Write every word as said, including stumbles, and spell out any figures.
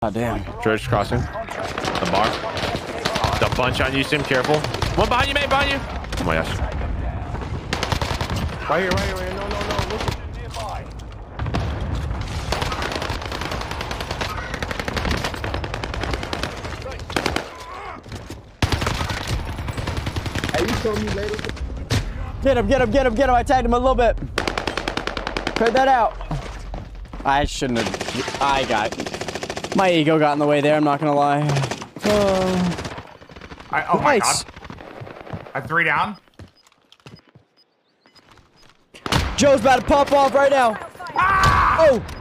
Oh, damn. George crossing. The bar. The bunch on you, Sim. Careful. One behind you, mate. Behind you. Oh my gosh. Right here, right here, right here. No, no, no. Listen. Hey, you told me later. Get him, get him, get him, get him. I tagged him a little bit. Cut that out. I shouldn't have. I got. My ego got in the way there, I'm not gonna lie. Uh, I, oh my nice. god. I have three down. Joe's about to pop off right now. Ah! Oh!